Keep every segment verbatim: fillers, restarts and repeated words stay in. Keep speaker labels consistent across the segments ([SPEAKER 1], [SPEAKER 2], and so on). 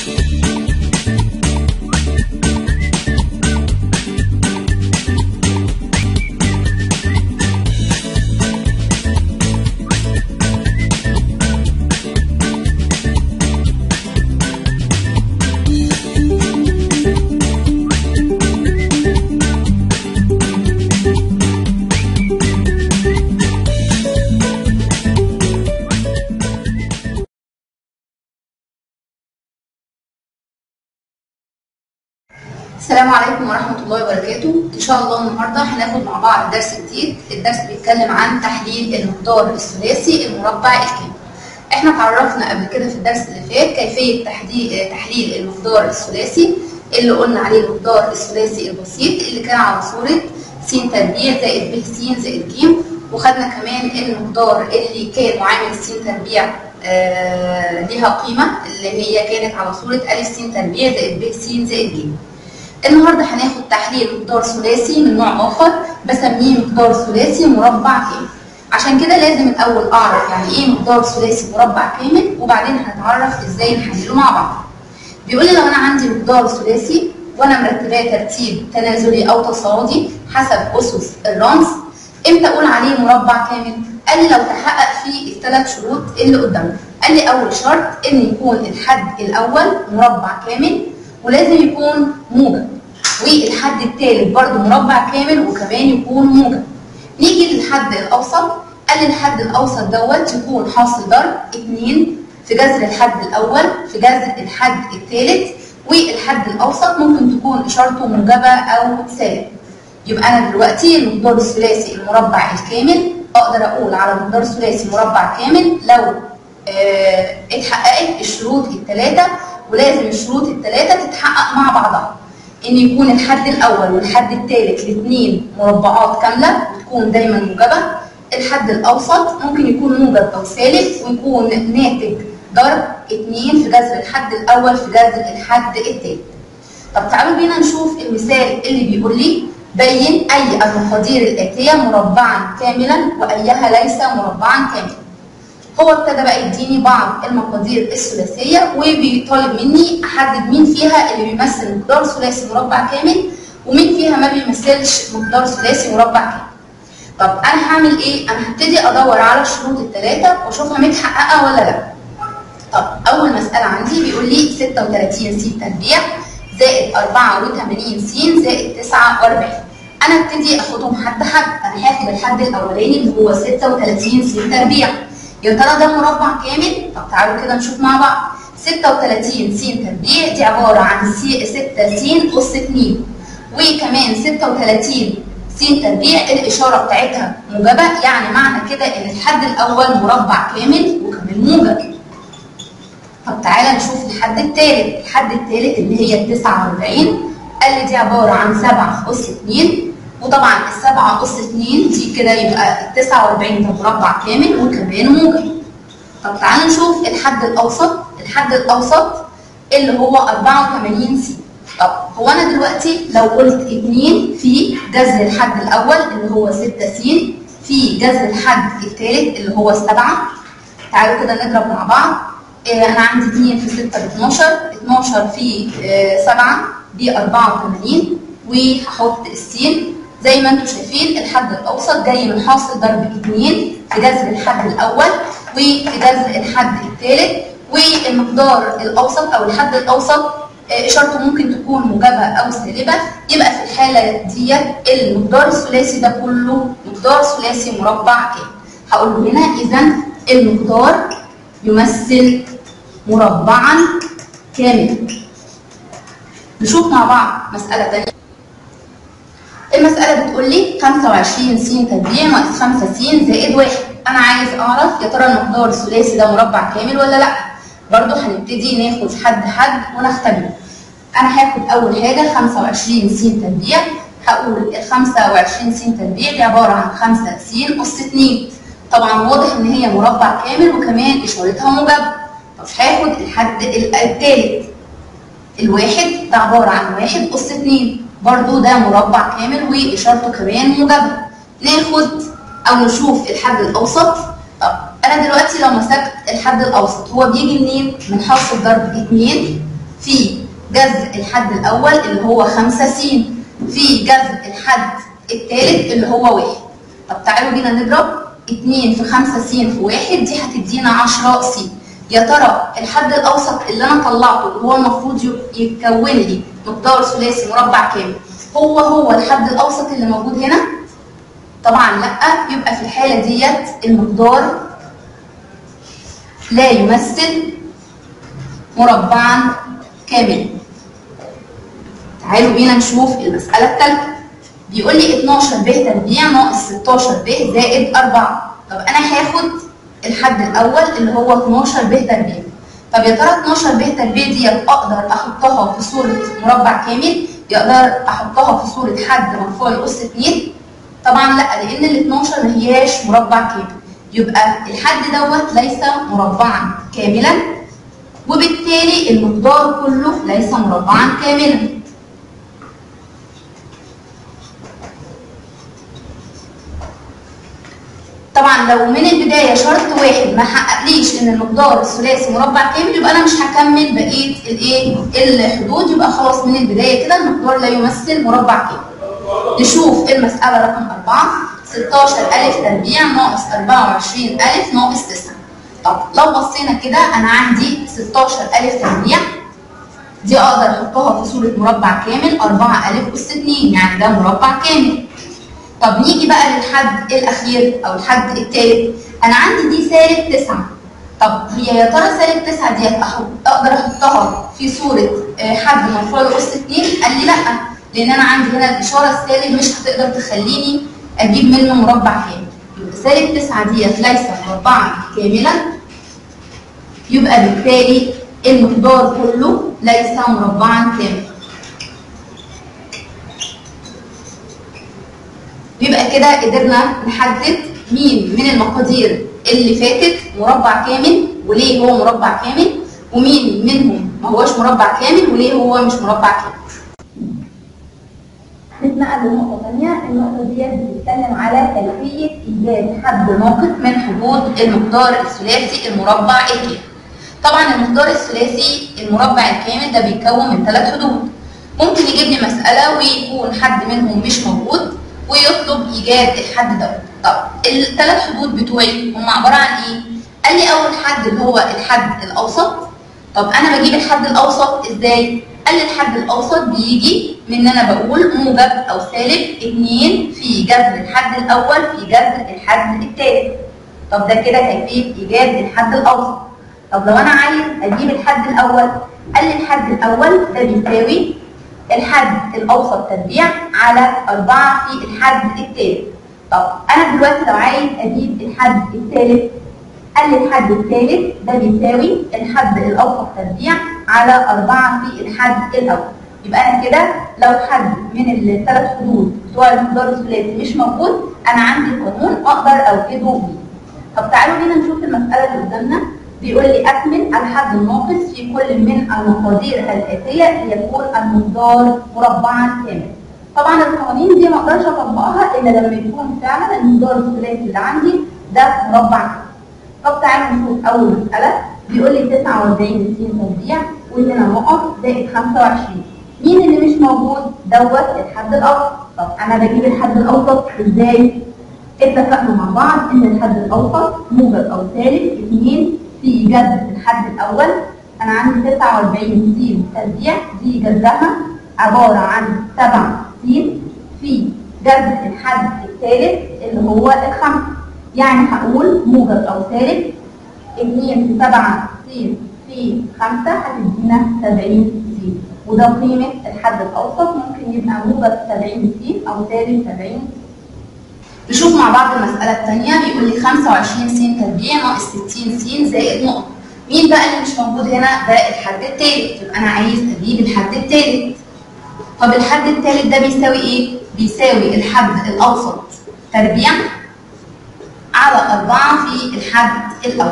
[SPEAKER 1] السلام عليكم ورحمة الله وبركاته. إن شاء الله النهارده هناخد مع بعض درس جديد. الدرس بيتكلم عن تحليل المقدار الثلاثي المربع الكامل. احنا اتعرفنا قبل كده في الدرس اللي فات كيفية تحليل تحليل المقدار الثلاثي اللي قلنا عليه المقدار الثلاثي البسيط اللي كان على صورة س تربيع زائد ب س زائد ج، وخدنا كمان المقدار اللي كان معامل س تربيع آه ليها قيمة اللي هي كانت على صورة أ س تربيع زائد ب س زائد ج. النهارده هناخد تحليل مقدار ثلاثي من نوع اخر بسميه مقدار ثلاثي مربع كامل. عشان كده لازم الاول اعرف يعني ايه مقدار ثلاثي مربع كامل، وبعدين هنتعرف ازاي نحلله مع بعض. بيقول لي لو انا عندي مقدار ثلاثي وانا مرتباه ترتيب تنازلي او تصاعدي حسب اسس الرمز، امتى اقول عليه مربع كامل؟ قال لي لو تحقق فيه الثلاث شروط اللي قدامنا. قال لي اول شرط ان يكون الحد الاول مربع كامل ولازم يكون موجب، والحد الثالث برضه مربع كامل وكمان يكون موجب. نيجي للحد الاوسط، قال لي الحد الاوسط دوت يكون حاصل ضرب اتنين في جذر الحد الاول في جذر الحد الثالث، والحد الاوسط ممكن تكون اشارته موجبه او سالب. يبقى انا دلوقتي المقدار الثلاثي المربع الكامل اقدر اقول على مقدار ثلاثي مربع كامل لو اه اتحققت الشروط الثلاثه، ولازم الشروط الثلاثه تتحقق مع بعضها. ان يكون الحد الاول والحد الثالث الاثنين مربعات كامله وتكون دايما موجبه. الحد الاوسط ممكن يكون موجب او سالب ويكون ناتج ضرب اتنين في جذر الحد الاول في جذر الحد الثالث. طب تعالوا بينا نشوف المثال اللي بيقول لي بين اي المقادير الاتيه مربعا كاملا وايها ليس مربعا كاملا. هو ابتدى بقى يديني بعض المقادير الثلاثيه وبيطالب مني احدد مين فيها اللي بيمثل مقدار ثلاثي مربع كامل ومين فيها ما بيمثلش مقدار ثلاثي مربع كامل. طب انا هعمل ايه؟ انا هبتدي ادور على الشروط الثلاثه واشوفها متحققه ولا لا. طب اول مساله عندي بيقول لي ستة وتلاتين س تربيع زائد أربعة وتمانين س زائد تسعة وأربعين. انا ابتدي اخدهم حد حد. انا هاخد الحد الاولاني اللي هو ستة وتلاتين س تربيع. يا ترى ده مربع كامل؟ طب تعالوا كده نشوف مع بعض. ستة وتلاتين س تربيع دي عباره عن ستة س اس اتنين، وكمان ستة وتلاتين س تربيع الاشاره بتاعتها موجبه، يعني معنى كده ان الحد الاول مربع كامل وكمان موجب. طب تعالى نشوف الحد الثالث. الحد الثالث اللي هي ال تسعة وأربعين قال لي دي عباره عن سبعة اس اتنين، وطبعا السبعة اس اتنين دي كده يبقى ال تسعة وأربعين ده مربع كامل وكمان موجب. طب تعالى نشوف الحد الاوسط. الحد الاوسط اللي هو أربعة وتمانين س. طب هو انا دلوقتي لو قلت اتنين في جذر الحد الاول اللي هو ستة س في جذر الحد الثالث اللي هو سبعة، تعالوا كده نضرب مع بعض. اه انا عندي اتنين في ستة ب اتناشر، اتناشر في اه سبعة ب أربعة وتمانين، وهحط السين زي ما انتم شايفين. الحد الاوسط جاي من حاصل ضرب اتنين في جذر الحد الاول وفي جذر الحد الثالث، والمقدار الاوسط او الحد الاوسط اشارته ممكن تكون موجبه او سالبه. يبقى في الحاله ديت المقدار الثلاثي ده كله مقدار ثلاثي مربع كامل. هقول له هنا اذا المقدار يمثل مربعا كاملا. نشوف مع بعض مساله ثانيه. المساله بتقول لي خمسة وعشرين س تربيع ناقص خمسة س زائد واحد. انا عايز اعرف يا ترى المقدار الثلاثي ده مربع كامل ولا لا. برضه هنبتدي ناخد حد حد ونختبره. انا هاخد اول حاجه خمسة وعشرين س تربيع. هقول ال خمسة وعشرين س تربيع دي عباره عن خمسة س اس اتنين. طبعا واضح ان هي مربع كامل وكمان اشارتها موجبه. طب هاخد الحد الثالث الواحد ده عباره عن واحد اس اتنين، برضه ده مربع كامل واشارته كمان موجبه. ناخد او نشوف الحد الاوسط. طب انا دلوقتي لو مسكت الحد الاوسط هو بيجي منين؟ من حاصل ضرب اتنين في جذر الحد الأول اللي هو خمسة س في جذر الحد الثالث اللي هو واحد. طب تعالوا بينا نضرب اتنين في خمسة س في واحد، دي هتدينا عشرة س. يا ترى الحد الأوسط اللي أنا طلعته اللي هو المفروض يتكون لي مقدار ثلاثي مربع كامل هو هو الحد الأوسط اللي موجود هنا؟ طبعا لأ، يبقى في الحالة ديت المقدار لا يمثل مربعا كاملا. تعالوا بينا نشوف المسألة الثالثة. بيقول لي اتناشر ب تربيع ناقص ستاشر ب زائد أربعة. طب أنا هاخد الحد الأول اللي هو اتناشر ب تربيع. طب يا ترى اتناشر ب تربيع ديت أقدر أحطها في صورة مربع كامل؟ يقدر أحطها في صورة حد مرفوع لأس اتنين؟ طبعا لأ، لأن ال اتناشر ما هياش مربع كامل. يبقى الحد دوت ليس مربعا كاملا، وبالتالي المقدار كله ليس مربعا كاملا. طبعا لو من البدايه شرط واحد ما حققليش ان المقدار الثلاثي مربع كامل يبقى انا مش هكمل بقيه الايه الحدود، يبقى خلاص من البدايه كده المقدار لا يمثل مربع كامل. نشوف المساله رقم أربعة. ستاشر أ تربيع ناقص أربعة وعشرين أ ناقص تسعة. طب لو بصينا كده انا عندي ستاشر أ تربيع دي اقدر احطها في صوره مربع كامل أربعة أ اس اتنين، يعني ده مربع كامل. طب نيجي بقى للحد الاخير او الحد الثالث. انا عندي دي سالب تسعة. طب هي يا ترى سالب تسعة ديت اقدر احطها في صوره حد مرفوع لاس اتنين؟ قال لي لا، لان انا عندي هنا الاشاره السالب مش هتقدر تخليني اجيب منه مربع كامل. يبقى سالب تسعة ديت ليس مربعا كاملا، يبقى بالتالي المقدار كله ليس مربعا كاملا. يبقى كده قدرنا نحدد مين من المقادير اللي فاتت مربع كامل وليه هو مربع كامل، ومين منهم ما هوش مربع كامل وليه هو مش مربع كامل. نتنقل لنقطة ثانية. النقطة ديت بتتكلم على كيفية إيجاد حد ناقص من حدود المقدار الثلاثي المربع الكامل. طبعا المقدار الثلاثي المربع الكامل ده بيتكون من ثلاث حدود. ممكن يجيب لي مسألة ويكون حد منهم مش موجود ويطلب ايجاد الحد ده. طب الثلاث حدود بتوعي هم عباره عن ايه؟ قال لي اول حد اللي هو الحد الاوسط. طب انا بجيب الحد الاوسط ازاي؟ قال لي الحد الاوسط بيجي من ان انا بقول موجب او سالب اتنين في جذر الحد الاول في جذر الحد الثالث. طب ده كده كيفيه ايجاد الحد الاوسط. طب لو انا عايز اجيب الحد الاول، قال لي الحد الاول ده بيساوي الحد الاوسط تربيع على أربعة في الحد الثالث. طب انا دلوقتي لو عايز اجيب الحد الثالث، قال لي الحد الثالث ده بيساوي الحد الاوسط تربيع على أربعة في الحد الاول. يبقى انا كده لو حد من الثلاث حدود بتوع المقدار الثلاثي مش موجود، انا عندي قانون اقدر اوجده بيه. طب تعالوا بينا نشوف المساله اللي قدامنا. بيقول لي اكمل الحد الناقص في كل من المقادير الاتيه ليكون المقدار مربعا كاملا. طبعا القوانين دي ما اقدرش اطبقها الا لما يكون فعلا المقدار الثلاثي اللي عندي ده مربع كامل. طب تعالوا نشوف اول مساله. بيقول لي تسعة وأربعين س تربيع وهنا نقط زائد خمسة وعشرين. مين اللي مش موجود؟ دوت الحد الاوسط. طب انا بجيب الحد الاوسط ازاي؟ اتفقنا مع بعض ان الحد الاوسط موجب او سالب اتنين في جذر الحد الاول. انا عندي تسعة وأربعين س تربيع دي جذرها عباره عن سبعة س في جذر الحد الثالث اللي هو الخمسة. يعني هقول موجب او سالب اتنين في سبعة س في خمسة هتدينا سبعين س، وده قيمه الحد الاوسط. ممكن يبقى موجب سبعين س او سالب سبعين س. نشوف مع بعض المسألة الثانية. بيقول لي خمسة وعشرين س تربيع ناقص ستين س زائد نقطة. مين بقى اللي مش موجود هنا؟ ده الحد الثالث. يبقى أنا عايز أجيب الحد الثالث. طب الحد الثالث ده بيساوي إيه؟ بيساوي الحد الأوسط تربيع على أربعة في الحد الأول.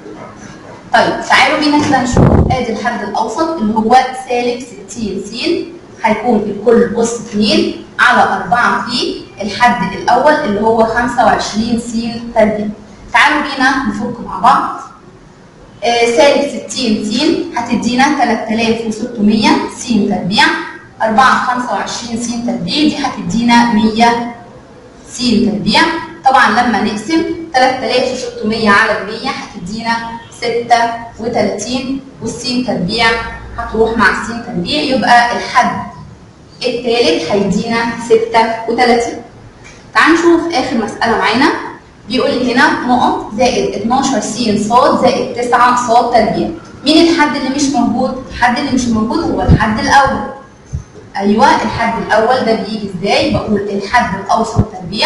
[SPEAKER 1] طيب تعالوا بينا كده نشوف. آدي الحد الأوسط اللي هو سالب ستين س، هيكون الكل أس اتنين على أربعة في الحد الأول اللي هو خمسة وعشرين س تربيع. تعالوا بينا نفك مع بعض. آه سالب ستين س هتدينا تلاتة آلاف وستمية س تربيع. أربعة في خمسة وعشرين س تربيع دي هتدينا مية س تربيع. طبعا لما نقسم تلاتة آلاف وستمية على المية هتدينا ستة وتلاتين، والسين تربيع هتروح مع السين تربيع، يبقى الحد الثالث هيدينا ستة وتلاتين. تعالوا نشوف اخر مسألة معانا. بيقول لي هنا نقط زائد اتناشر س ص زائد تسعة ص تربيع. مين الحد اللي مش موجود؟ الحد اللي مش موجود هو الحد الأول. أيوه الحد الأول ده بيجي ازاي؟ بقول الحد الأوسط تربيع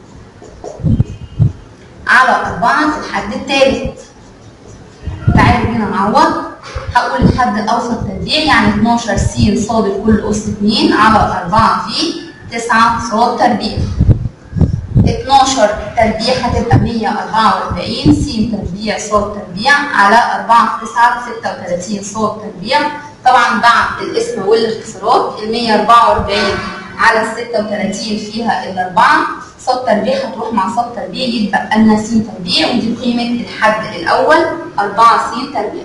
[SPEAKER 1] على أربعة في الحد الثالث. تعالوا هنا نعوض. هقول الحد الأوسط تربيع يعني اتناشر س ص لكل أس اتنين على أربعة في تسعة ص تربيع. اتناشر تربيع هتبقى مية وأربعة وأربعين س تربيع ص تربيع على أربعة في تسعة ستة وتلاتين ص تربيع. طبعا بعد القسمة والاختصارات ال مية وأربعة وأربعين على ستة وتلاتين فيها الأربعة، ص تربيع هتروح مع ص تربيع يتبقى لنا س تربيع، ودي قيمة الحد الأول أربعة س تربيع.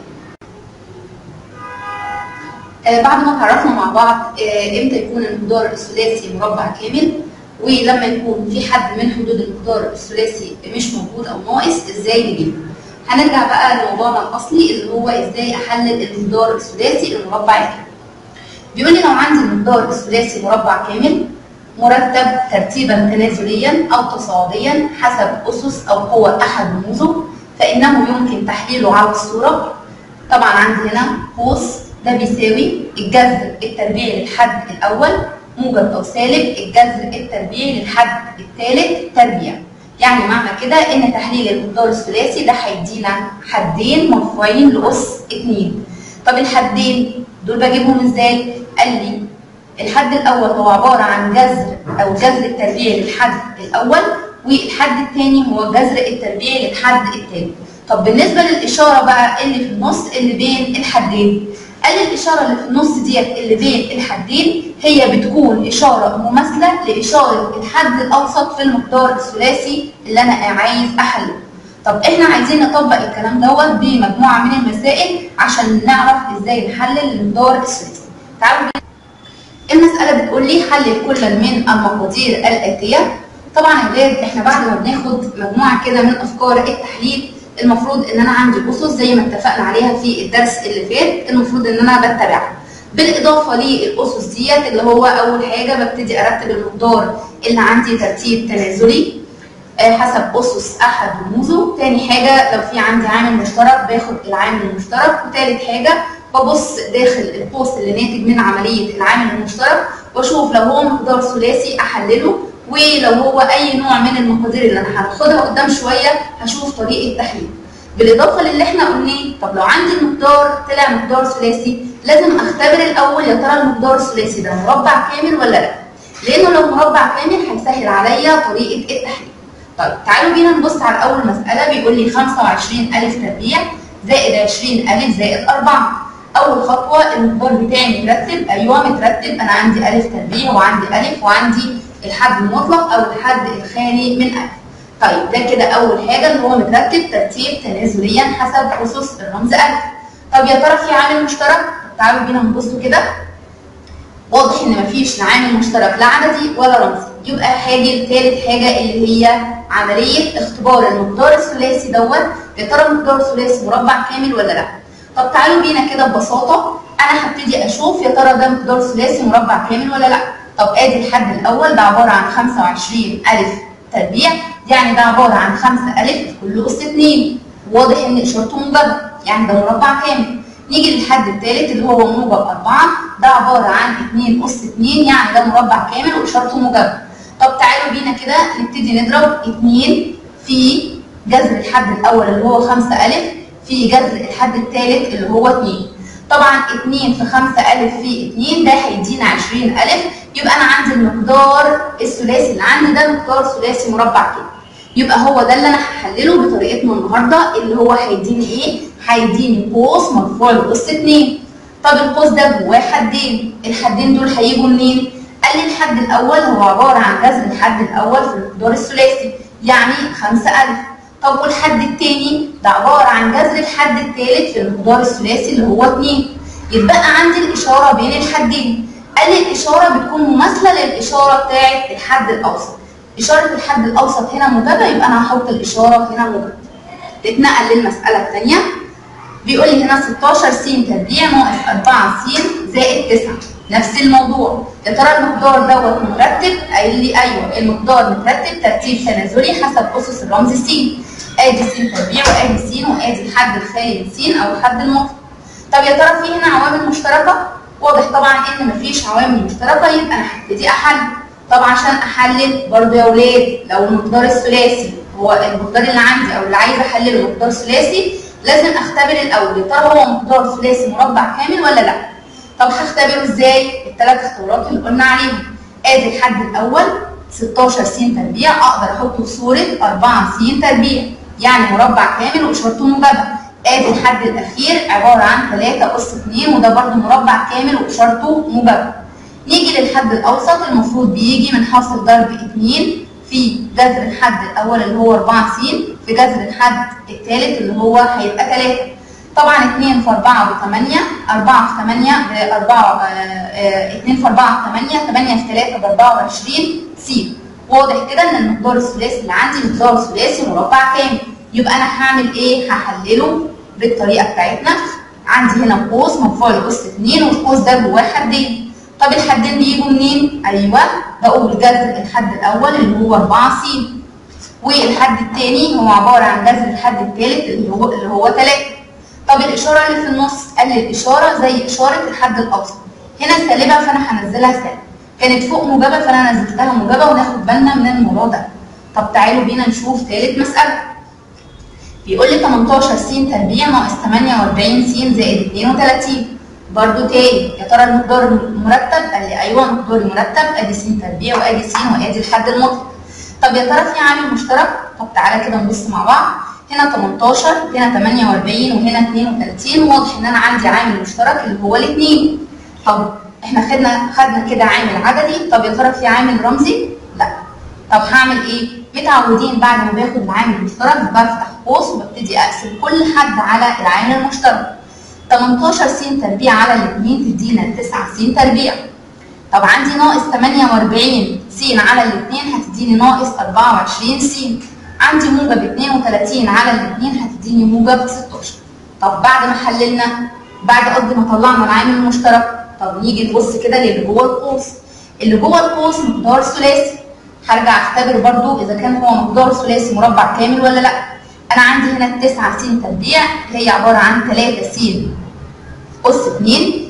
[SPEAKER 1] آه بعد ما تعرفنا مع بعض آه امتى يكون المقدار الثلاثي مربع كامل، ولما يكون في حد من حدود المقدار الثلاثي مش موجود او ناقص ازاي نجيبه. هنرجع بقى لموضوعنا الاصلي اللي هو ازاي احلل المقدار الثلاثي المربع الكامل. بيقول لي لو عندي المقدار الثلاثي مربع كامل مرتب ترتيبا تنازليا او تصاعديا حسب اسس او قوى احد رموزه، فانه يمكن تحليله على الصوره. طبعا عندي هنا قوس ده بيساوي الجذر التربيعي للحد الاول موجب او سالب الجذر التربيعي للحد الثالث تربيع. يعني معنى كده ان تحليل المقدار الثلاثي ده هيدينا حدين مرفوعين لاس اتنين. طب الحدين دول بجيبهم ازاي؟ قال لي الحد الاول هو عباره عن جذر او الجذر التربيعي للحد الاول، والحد الثاني هو الجذر التربيعي للحد الثالث. طب بالنسبه للاشاره بقى اللي في النص اللي بين الحدين، قال لي الاشاره اللي في النص ديت اللي بين الحدين هي بتكون اشاره مماثله لاشاره الحد الاوسط في المقدار الثلاثي اللي انا عايز احله. طب احنا عايزين نطبق الكلام دوت بمجموعه من المسائل عشان نعرف ازاي نحلل المقدار الثلاثي. تعالوا المساله بتقول لي حلل كل من المقادير الاتيه. طبعا يا ولاد احنا بعد ما بناخد مجموعه كده من افكار التحليل المفروض ان انا عندي اسس زي ما اتفقنا عليها في الدرس اللي فات، المفروض ان انا بتبعها. بالاضافه للاسس ديت اللي هو اول حاجه ببتدي ارتب المقدار اللي عندي ترتيب تنازلي حسب اسس احد رموزه. تاني حاجه لو في عندي عامل مشترك باخد العامل المشترك. وتالت حاجه ببص داخل القوس اللي ناتج من عمليه العامل المشترك واشوف لو هو مقدار ثلاثي احلله، ولو هو اي نوع من المقادير اللي انا هاخدها قدام شويه هشوف طريقه تحليل. بالاضافه للي احنا قلناه، طب لو عندي المقدار طلع مقدار ثلاثي لازم اختبر الاول يا ترى المقدار الثلاثي ده مربع كامل ولا لا، لانه لو مربع كامل هيسهل عليا طريقه التحليل. طيب تعالوا بينا نبص على اول مساله. بيقول لي خمسة وعشرين ألف تربيع زائد عشرين ألف زائد أربعة. اول خطوه المقدار بتاعي مترتب. ايوه مترتب، انا عندي ألف تربيع وعندي ألف وعندي الحد المطلق او الحد الخالي من ألف. طيب ده كده اول حاجه اللي هو مترتب ترتيب تنازليا حسب اسس الرمز ألف. طب يا ترى في عامل مشترك؟ تعالوا بينا نبصوا كده. واضح ان مفيش لا عامل مشترك لا عددي ولا رمزي، يبقى حاجه ثالث حاجه اللي هي عمليه اختبار المقدار الثلاثي دوت يا ترى المقدار الثلاثي مربع كامل ولا لا. طب تعالوا بينا كده ببساطه انا هبتدي اشوف يا ترى ده مقدار ثلاثي مربع كامل ولا لا. طب ادي الحد الاول ده عباره عن خمسة وعشرين ألف تربيع، يعني ده عباره عن خمسة ألف كل اس اتنين، واضح ان اشارته موجبه يعني ده مربع كامل. نيجي للحد الثالث اللي هو موجب أربعة، ده عباره عن اتنين اس اتنين يعني ده مربع كامل واشارته موجبه. طب تعالوا بينا كده نبتدي نضرب اتنين في جذر الحد الاول اللي هو خمسة ألف في جذر الحد الثالث اللي هو اتنين. طبعا اتنين في خمسة ألف في اتنين ده هيدينا عشرين ألف، يبقى انا عندي المقدار الثلاثي اللي عندي ده مقدار ثلاثي مربع كده. يبقى هو ده اللي انا هحلله بطريقتنا النهارده اللي هو هيديني ايه؟ هيديني قوس مرفوع لاس اتنين. طب القوس ده جواه حدين، الحدين دول هيجوا منين؟ قال لي الحد الاول هو عباره عن جذر الحد الاول في المقدار الثلاثي يعني خمسة ألف. طب والحد التاني ده عباره عن جذر الحد الثالث في المقدار الثلاثي اللي هو اتنين. يتبقى عندي الاشاره بين الحدين. قال لي الاشاره بتكون مماثله للاشاره بتاعه الحد الاوسط. اشاره الحد الاوسط هنا موجبه، يبقى انا هحط الاشاره هنا موجبه. نتنقل للمساله الثانيه. بيقول لي هنا ستاشر س تربيع ناقص أربعة س زائد تسعة. نفس الموضوع. يا ترى المقدار دوت مرتب؟ قايل لي ايوه المقدار مترتب ترتيب تنازلي حسب اسس الرمز س. ادي س تربيع وادي س وادي الحد الخالي من س او الحد المطلق. طب يا ترى في هنا عوامل مشتركه؟ واضح طبعا ان مفيش عوامل مشتركه، يبقى انا هبتدي احلل. طبعا عشان احلل برضه يا ولاد لو المقدار الثلاثي هو المقدار اللي عندي او اللي عايزه احلله مقدار ثلاثي لازم اختبر الاول يا ترى هو مقدار ثلاثي مربع كامل ولا لا. طب هختبره ازاي؟ الثلاث اختيارات اللي قلنا عليهم. ادي الحد الاول ستاشر س تربيع اقدر احطه في صوره أربعة س تربيع يعني مربع كامل واشارته موجبه. ادي الحد الاخير عباره عن تلاتة اس اتنين وده برده مربع كامل واشارته موجبه. نيجي للحد الاوسط المفروض بيجي من حاصل ضرب اتنين في جذر الحد الاول اللي هو أربعة س في جذر الحد الثالث اللي هو هيبقى تلاتة. طبعا اتنين في أربعة ب تمانية، أربعة في تمانية ب أربعة، اتنين في أربعة ب تمانية، تمانية في تلاتة ب أربعة وعشرين س. واضح كده ان المقدار الثلاثي اللي عندي مقدار ثلاثي مربع كامل. يبقى انا هعمل ايه؟ هحلله بالطريقه بتاعتنا. عندي هنا قوس مرفوع لاس اتنين والقوس ده جواه حدين. طب الحدين بيجوا منين؟ ايوه بقول جذر الحد الاول اللي هو أربعة س والحد الثاني هو عباره عن جذر الحد الثالث اللي هو اللي هو تلاتة. طب الاشاره اللي في النص قال لي الاشاره زي اشاره الحد الاوسط. هنا سالبه فانا هنزلها سالب. كانت فوق موجبه فانا نزلتها موجبه وناخد بالنا من الموضوع ده. طب تعالوا بينا نشوف ثالث مساله. بيقول لي تمنتاشر س تربيع ناقص تمانية وأربعين س زائد اتنين وتلاتين. برضه تاني يا ترى المقدار مرتب؟ قال لي ايوه المقدار مرتب. ادي س تربيع وادي س وادي الحد المطلق. طب يا ترى في عامل مشترك؟ طب تعالى كده نبص مع بعض. هنا تمنتاشر هنا تمانية وأربعين وهنا اتنين وتلاتين. واضح ان انا عندي عامل مشترك اللي هو الاثنين. طب احنا خدنا خدنا كده عامل عددي. طب يا ترى في عامل رمزي؟ لا. طب هعمل ايه؟ متعودين بعد ما باخد العامل المشترك بفتح قوس وببتدي اقسم كل حد على العامل المشترك. تمنتاشر س تربيع على الاثنين تدينا تسعة س تربيع. طب عندي ناقص تمانية وأربعين س على الاثنين هتديني ناقص أربعة وعشرين س. عندي موجب اتنين وتلاتين على الاثنين هتديني موجب ستاشر. طب بعد ما حللنا بعد قد ما طلعنا العامل المشترك طب نيجي نبص كده للي جوه القوس. اللي جوه القوس مقدار ثلاثي. هرجع اختبر برضو اذا كان هو مقدار ثلاثي مربع كامل ولا لا. انا عندي هنا التسعة س تربيع اللي هي عباره عن تلاتة س اس اتنين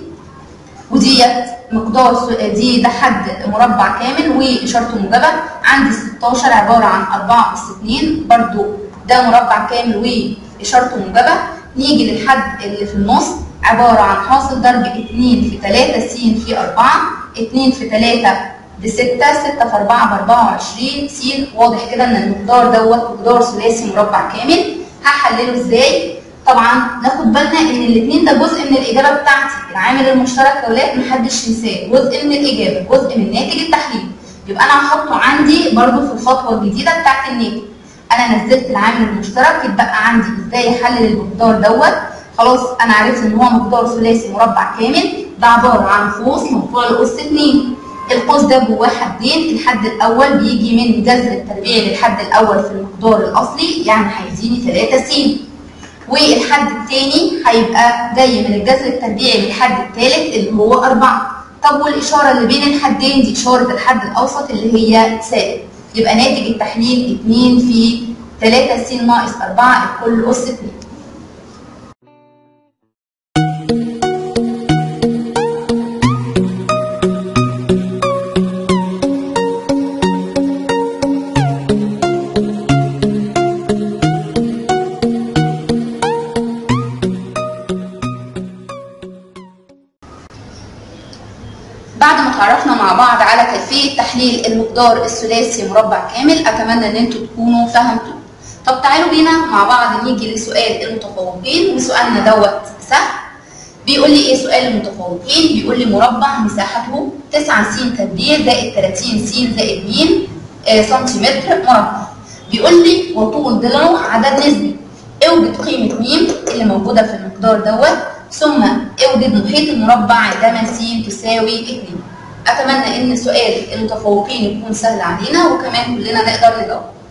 [SPEAKER 1] وديت مقدار دي ده حد مربع كامل واشارته موجبه. عندي ستاشر عباره عن أربعة اس اتنين برضو ده مربع كامل واشارته موجبه. نيجي للحد اللي في النص عباره عن حاصل ضرب اتنين في تلاتة س في أربعة. اتنين في تلاتة بستة، ستة في أربعة ب أربعة وعشرين س. واضح كده ان المقدار دوت مقدار ثلاثي مربع كامل. هحلله ازاي؟ طبعا ناخد بالنا ان الاثنين ده جزء من الاجابه بتاعتي. العامل المشترك يا ولاد محدش ينساه جزء من الاجابه، جزء من ناتج التحليل. يبقى انا هحطه عندي برده في الخطوه الجديده بتاعت الناتج. انا نزلت العامل المشترك يتبقى عندي ازاي احلل المقدار دوت. خلاص انا عرفت ان هو مقدار ثلاثي مربع كامل. ده عباره عن قوس مرفوع لاس اتنين. القوس ده جواه حدين. الحد الاول بيجي من جذر التربيع للحد الاول في المقدار الاصلي يعني هيديني تلاتة س. والحد الثاني هيبقى جاي من الجذر التربيعي للحد الثالث اللي هو أربعة. طب والاشاره اللي بين الحدين دي اشاره الحد الاوسط اللي هي سالب. يبقى ناتج التحليل اتنين في تلاتة س ناقص أربعة الكل اس اتنين. بعد ما اتعرفنا مع بعض على كيفيه تحليل المقدار الثلاثي مربع كامل اتمنى ان انتوا تكونوا فهمتوا. طب تعالوا بينا مع بعض نيجي لسؤال المتفوقين وسؤالنا دوت سهل. بيقول لي ايه سؤال المتفوقين؟ بيقول لي مربع مساحته تسعة س تربيع زائد تلاتين س زائد م سنتيمتر مربع. بيقول لي وطول ضلعه عدد نسبي، اوجد قيمة م اللي موجودة في المقدار دوت، ثم اوجد محيط المربع عندما س تساوي اتنين. أتمنى إن سؤال المتفوقين يكون سهل علينا وكمان كلنا نقدر نجاوب.